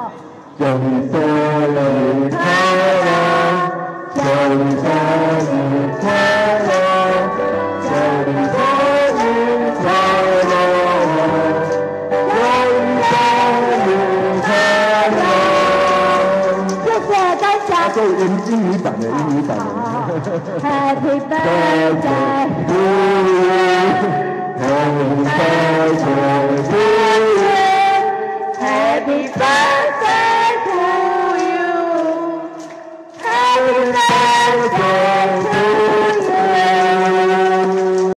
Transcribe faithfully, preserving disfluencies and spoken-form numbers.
好。 祝你生日快乐，祝你生日快乐，祝你生日快乐，祝你生日快乐。 谢谢大家。 这英英语版的，英语版的。 Happy birthday to you，Happy birthday to you，Happy birthday。